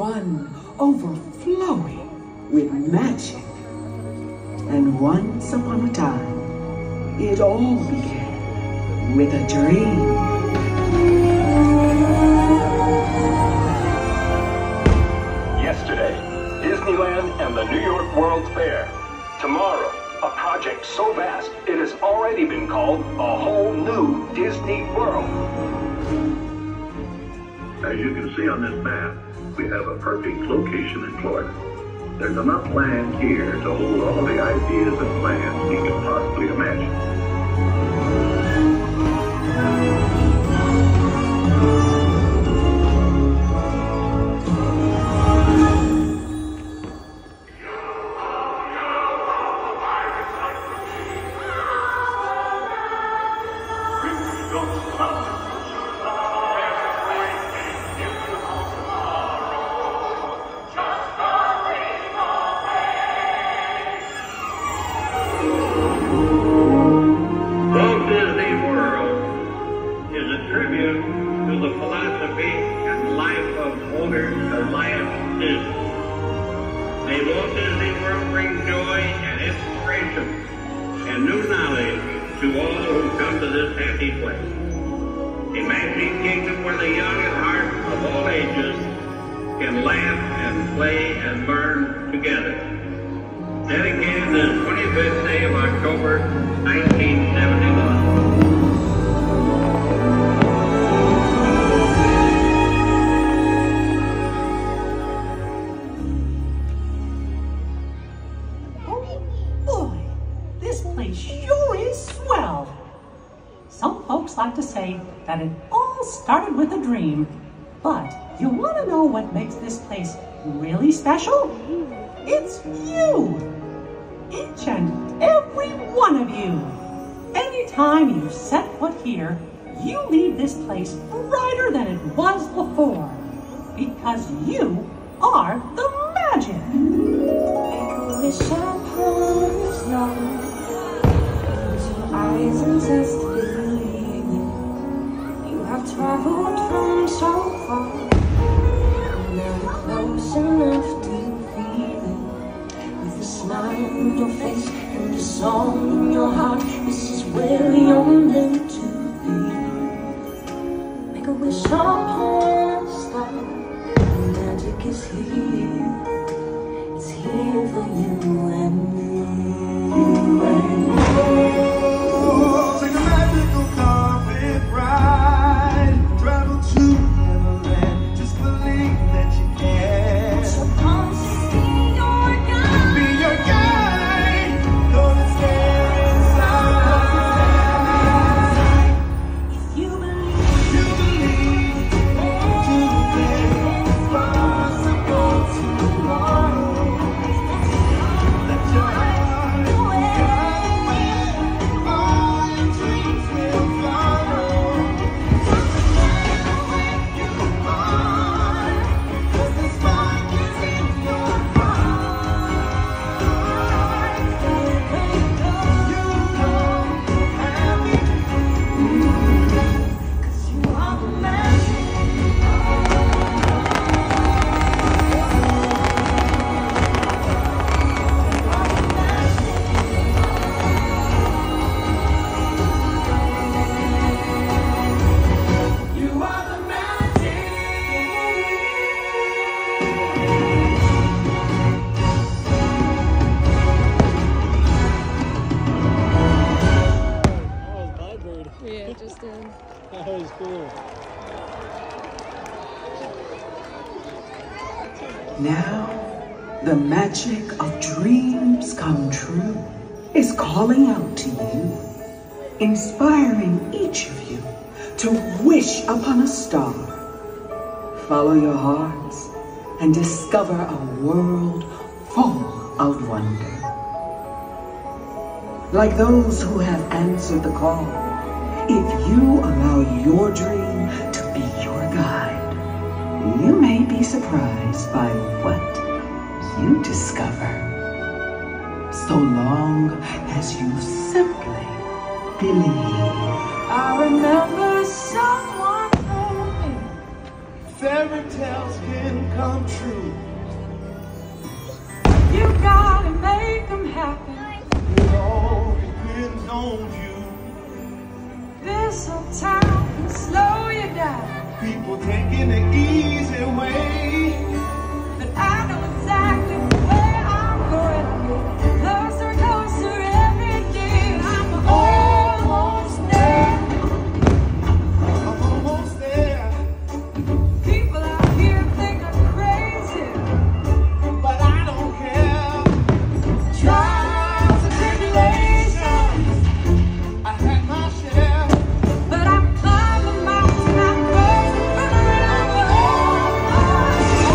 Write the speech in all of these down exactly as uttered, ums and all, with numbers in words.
one overflowing with magic. And once upon a time, it all began with a dream. Yesterday, Disneyland and the New York World's Fair. Tomorrow, a project so vast it has already been called a whole new Disney World. As you can see on this map, we have a perfect location in Florida. There's enough land here to hold all the ideas and plans you can possibly imagine. That it all started with a dream. But you want to know what makes this place really special? It's you! Each and every one of you. Anytime you set foot here, you leave this place brighter than it was before. Because you are the magic. Wish upon a star, close your eyes and just I've traveled from so far, never close enough to feel it. With a smile on your face and a song in your heart, this is where you're meant to be. Make a wish upon a star, the magic is here. It's here for you and me. You and me. Take a magical carpet ride. Travel to Neverland, just believe that you can. Supposed to be your guide. Be your guide. Gonna stay inside. If you believe, You believe today is possible tomorrow. Let your heart go away. All your dreams will follow. Yeah, just did. That was cool. Now, the magic of dreams come true is calling out to you, inspiring each of you to wish upon a star. Follow your hearts and discover a world full of wonder. Like those who have answered the call, if you allow your dream to be your guide, you may be surprised by what you discover. So long as you simply believe. I remember someone told me, fairy tales can come true. You gotta make them happen. It all depends on you. This old town can slow you down, People taking the easy way. but I know exactly where I'm going. Closer, closer every day. I'm almost there. I'm almost there, People out here think I'm crazy. but I don't care. Trials and tribulations, I had my share. but I'm climbing mountains, I'm crossing the river.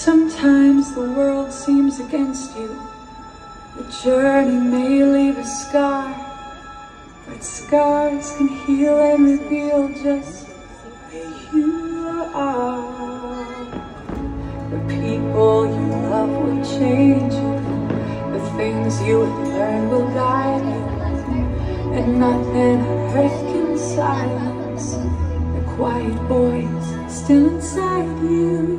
Sometimes the world seems against you. The journey may leave a scar, but scars can heal and reveal just who you are. The people you love will change you. The things you have learned will guide you. And nothing on earth can silence the quiet voice still inside you.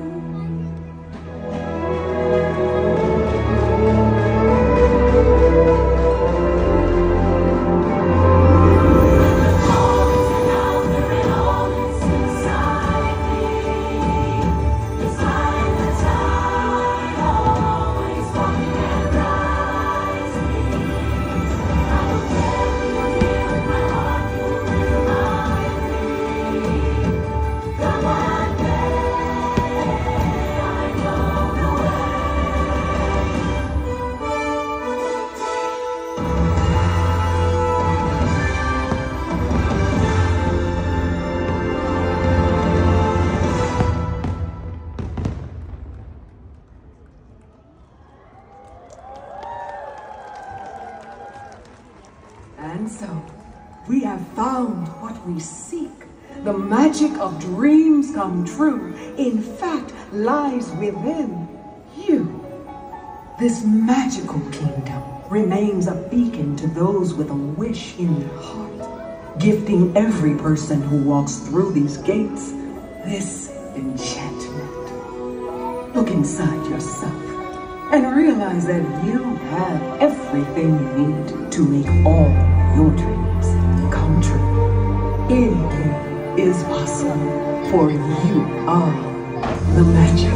And so, we have found what we seek. The magic of dreams come true, in fact, lies within you. This magical kingdom remains a beacon to those with a wish in their heart, gifting every person who walks through these gates this enchantment. Look inside yourself and realize that you have everything you need to make all your dreams come true. Anything is possible, for you are the magic.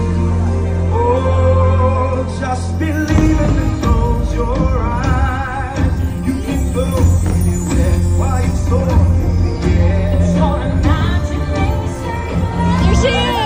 Oh, just believe and close your eyes. You can go anywhere while you soar in the air. There she is!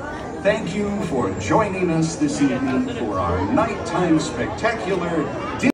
Thank you for joining us this evening for our nighttime spectacular